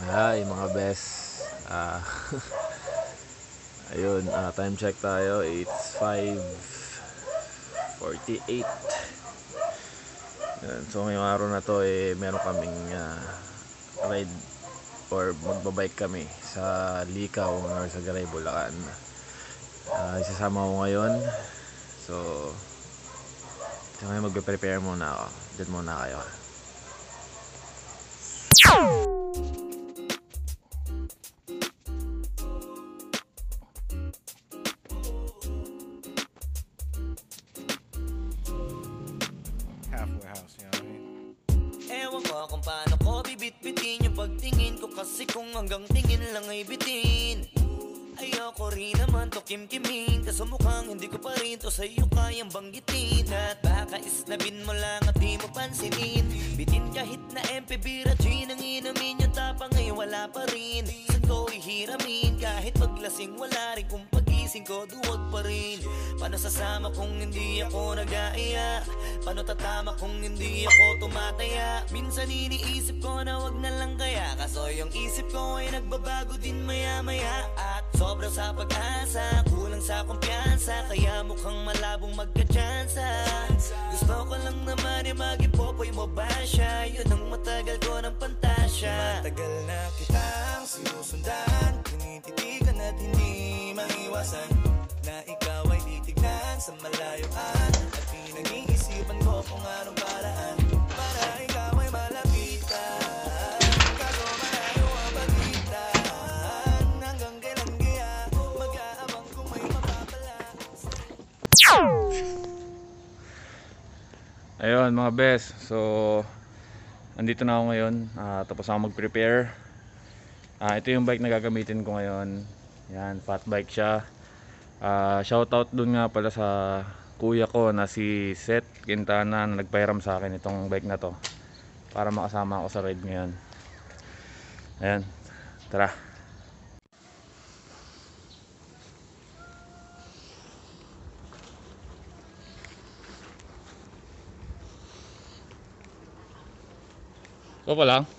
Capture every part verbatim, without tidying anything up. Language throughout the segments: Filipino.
Hi mga best. uh, Ayun, uh, time check tayo. It's five forty-eight. Yan. So ngayong araw na to eh, meron kaming uh, ride or magbabike kami sa Licao or sa Bulacan. uh, Isasama ko ngayon. So ngayon magpe-prepare muna ako. Diyan muna kayo. Halfway house, you know what I mean? Ewan ko kung paano ko bibit-bitin yung pagtingin ko, kasi kung hanggang tingin lang ay bitin. Ayoko rin naman to kim-kimin, kaso mukhang hindi ko pa rin to sa'yo kayang banggitin. At baka isnabin mo lang at di mo pansinin. Bitin kahit na M P bira gin ang inumin, yung tapang ay wala pa rin. Saan ko ihiramin, kahit paglasing wala rin, kung pagising ko duwag pa rin. Paano sasama kung hindi ako nag-aaya? Paano tatama kung hindi ako tumataya? Minsan iniisip ko na wag na lang kaya, kaso yung isip ko ay nagbabago din maya-maya. At sobrang sa pag-asa, kulang sa kumpiyansa, kaya mukhang malabong magka-tsansa. Gusto ko lang naman yung mag-ipopoy mo ba siya? Yun ang matagal ko ng pantasya. Matagal na kitang sinusundan, tinititigan at hindi maiwasan, na ikaw ay titignan sa malayuan. At pinag-iisipan ko kung anong paraan para ikaw ay malapitan. Kaso malayo ang pagitan, hanggang kailan kaya mag-aabang kung may mapapala. Ayun mga best, so andito na ako ngayon. uh, Tapos ako mag-prepare. uh, Ito yung bike na gagamitin ko ngayon. Yan, fat bike siya. uh, Shoutout dun nga pala sa kuya ko na si Seth Quintana na nagpahiram sa akin itong bike na to para makasama ako sa ride ngayon. Ayan, tara. Ito pa lang.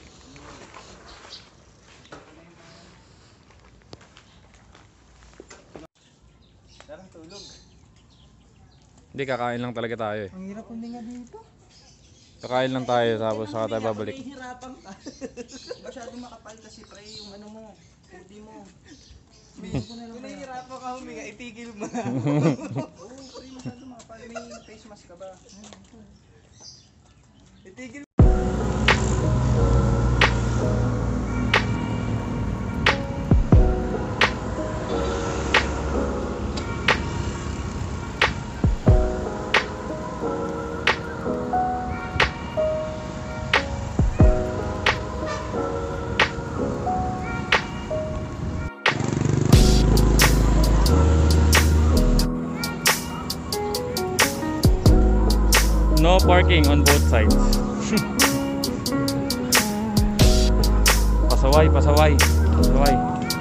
Sarang tulog. Hindi, kakain lang talaga tayo eh. Ang hirap huminga dito. Kakain lang tayo tapos saka tayo babalik. Nahihirapan ka. Masyadong makapal kasi pre yung ano mo, hoodie mo. Sabihin ko na lang. Kung nahihirapan ka huminga, itigil mo na. Oo, pre, masyadong makapal. May face mask ka ba? Itigil. No parking on both sides. Pasaway, pasaway, pasaway.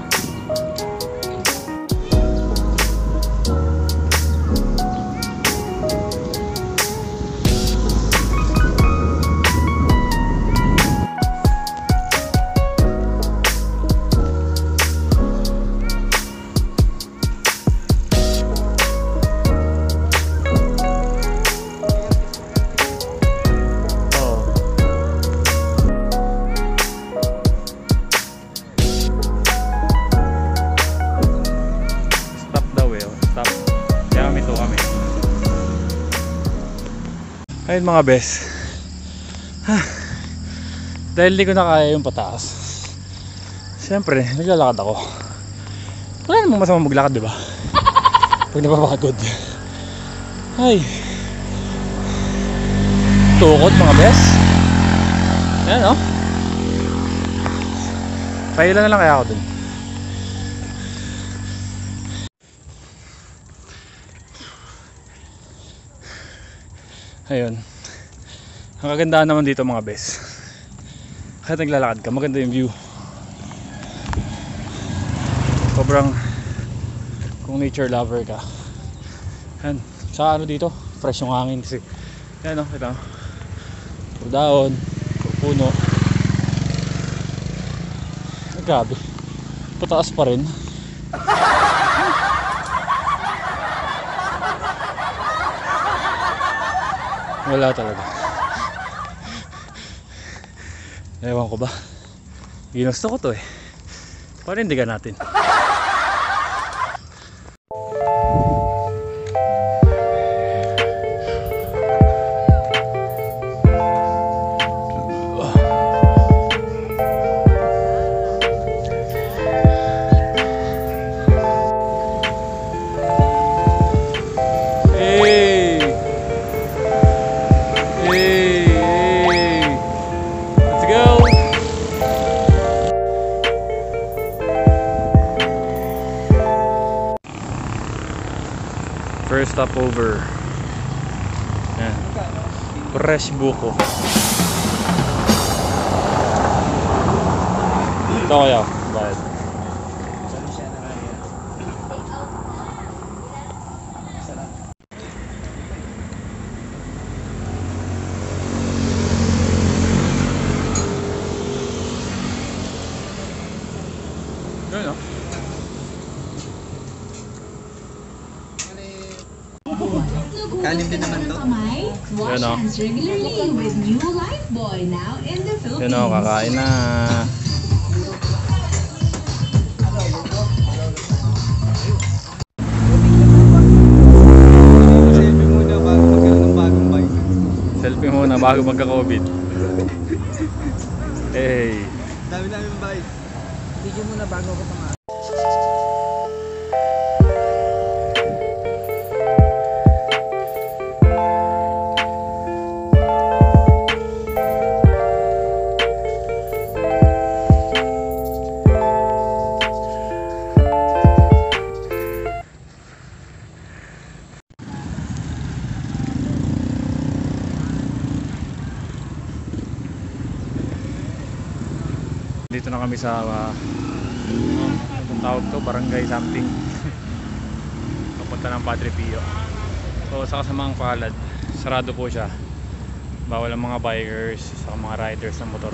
Ayun mga bes, dahil di ko na kaya yung pataas, siyempre naglalakad ako. Wala namang masama maglakad, diba? Pag napapagod. Ay, tukod mga bes. Ayan o, paila na lang kaya ako dun. Ayun, ang kagandahan naman dito mga bes, kahit naglalakad ka, maganda yung view. Sobrang, kung nature lover ka, yan, sa ano dito, fresh yung hangin kasi yan o, ito puro daon, puro puno. Grabe. Pataas pa rin. Wala talaga. Ewan ko ba. Ginusto ko to eh. Panindigan natin. First stopover. Yan. Fresh buko. Ito kaya, bayad. Yun o. Kanin din naman to. Yan o. Yan o, kakain na. Selfie muna bago magkaroon ng bagong bike. Selfie muna bago magka-COVID. Hey. Dami namin bike. Video muna bago ako pang Dito na kami sa uh, anong tawag to, barangay something. Papunta ng Padre Pio. So sa kasamang palad, sarado po siya. Bawal ang mga bikers, sa mga riders ng motor.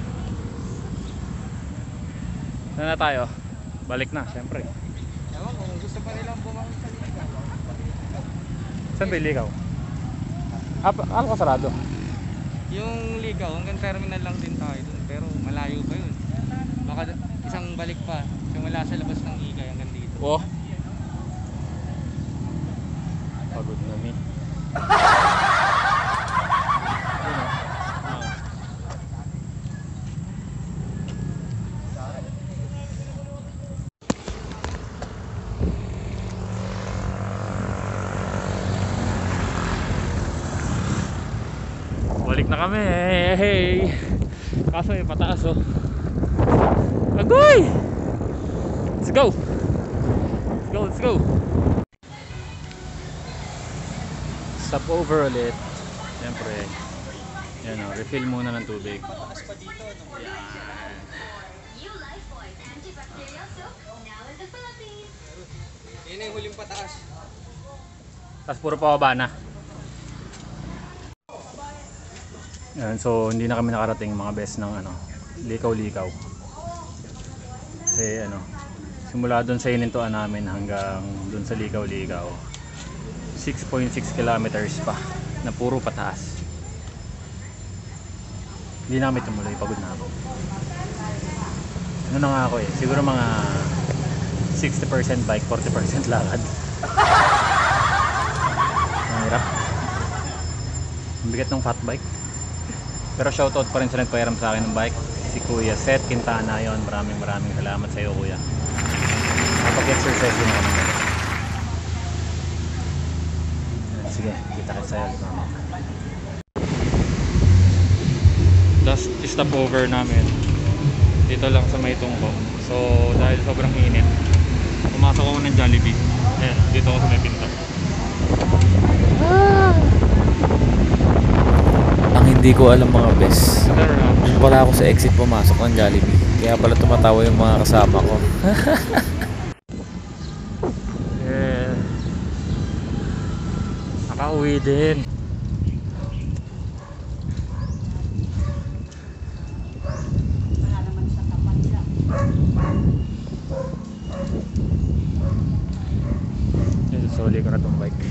Saan na tayo? Balik na, syempre. Ewan ko, kung gusto pa nilang bumalik sa Licao. Saan ba yung Licao? Ah, ano ka sarado? Yung Licao, hanggang terminal lang din tayo dun, pero malayo pa yun. Baka isang balik pa, simula sa labas ng Ikay hanggang dito. Oh. Pagod namin. Balik na kami. Hey, hey. Kaso may pataas oh. Agoy! Let's go! Let's go, let's go! Stop over ulit. Siyempre. Yan o, refill muna ng tubig. Mataas pa dito, no? Yan yung huling pataas. Tapos puro pababa na. Yan, so hindi na kami nakarating mga best ng ano, likaw-likaw. Kasi ano, simula doon sa inintuan namin hanggang doon sa likaw-likaw, six point six kilometers pa na puro pataas. Hindi namin tumuloy, pagod na ako. Ano na nga ako eh, siguro mga sixty percent bike, forty percent lakad. Ang hirap. Ang bigat ng fat bike. Pero shoutout pa rin sa nagpairam sa akin ng bike, si Kuya Seth Quintana yon. Maraming maraming salamat sa iyo, Kuya. Kapag-exercise din ako. Sige, kita ka sa'yo. Last stopover namin dito lang sa may tungko. So dahil sobrang init, pumasok ako ng Jollibee. Ayan, dito ako sa may pinto. Ang hindi ko alam mga bes, doon pala ako sa exit pumasok ng Jollibee. Kaya pala tumatawa yung mga kasama ko. Yeah. Nakauwi din. Wala naman sa tapat lang. ko na tong bike.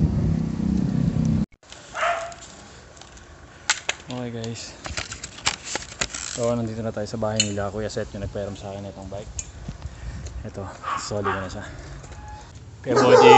Okay guys, so nandito na tayo sa bahay nila Kuya Seth, yung nagpairam sa akin itong bike. Ito, solid na siya. Kuya Boji,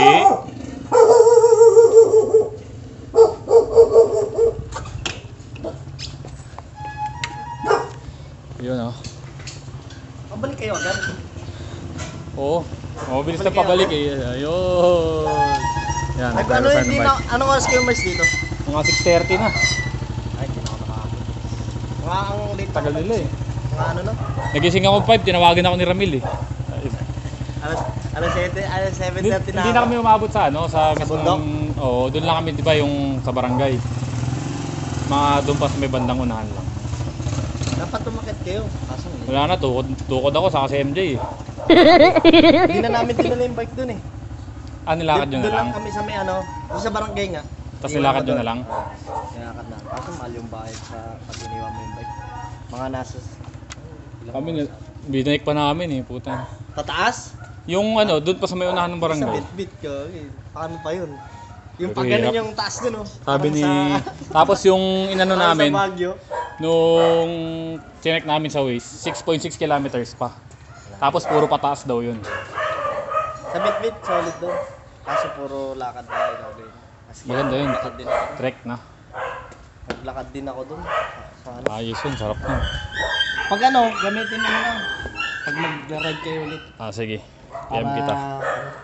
yun oh. Pabalik kayo agad. Oo, mabilis na pabalik eh. Ayun. Yan, Ay, ano, hindi na, anong oras kayo mas dito? mga six thirty na. Ay, hindi na ako nakakapit. Mga ang late Tagal nila eh. Mga ano no? Nagising ako five, tinawagan ako ni Ramil eh. Alas, alas seven, alas seven Hindi, thirty na hindi na kami umabot sa ano, sa Sa mismong, bundok? oo, doon lang kami 'di ba yung sa barangay. Mga doon pa sa may bandang unahan lang. Dapat tumakit kayo. Kaso hindi. Wala na, tukod, tukod ako sa si M J eh. Hindi na namin dinala yung bike dun eh. Ah, nilakad yun na Doon lang. kami sa may ano, doon sa barangay nga. Tapos Iwan nilakad ko yun na doon. lang. Nilakad na. Kaso mahal yung bayad sa pag iniwan mo yung bike. Mga nasa... Kami na, binake pa namin eh, puta. Tataas? Yung ano, doon pa sa may unahan ng Sa barangay. bit-bit ka. Eh. Paano pa yun? Yung Pero pag ganun hirap. yung taas dun oh. Sabi Parang ni, sa- tapos yung inano parang namin, Sa Baguio. nung chinek namin sa Waze, six point six kilometers pa. Tapos puro pataas daw yun. Sa bit-bit, solid doon. Kaso puro lakad tayo gagawin. Kasi Maganda yun. Lakad din ako. Trek na. Naglakad din ako doon. Sa ano. Ayos yun, sarap na. Pag ano, gamitin mo na lang. Pag mag-ride kayo ulit. Ah, sige. P M kita. ano.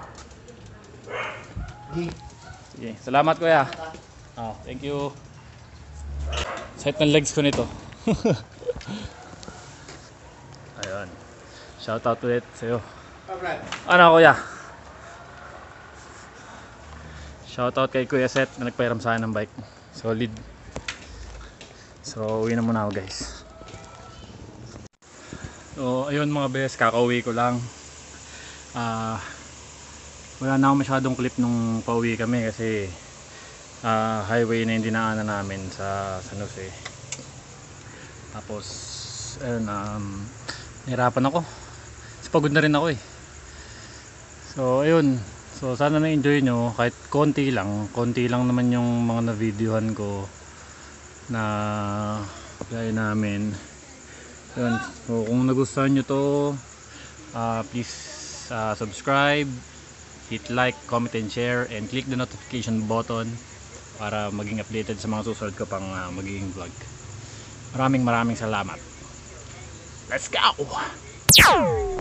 Sige. Sige. Salamat kuya. Ah, thank you. Set ng legs ko nito. Ayun. Shout out ulit sa'yo. Ano kuya? Shout out kay Kuya Seth na nagpairam sa akin ng bike. Solid. So, uwi na muna ako guys. So, ayun mga bes, kakauwi ko lang. Ah, wala na ako masyadong clip nung pauwi kami kasi ah, highway na yung dinaanan namin sa San Jose. Tapos, ayun, um, nahirapan ako. Kasi pagod na rin ako eh. So, ayun. So, sana na-enjoy nyo. Kahit konti lang. Konti lang naman yung mga na-videohan ko na gaya namin. Yun. So, kung nagustuhan nyo to, uh, please uh, subscribe, hit like, comment and share, and click the notification button para maging updated sa mga susunod ko pang uh, magiging vlog. Maraming maraming salamat. Let's go!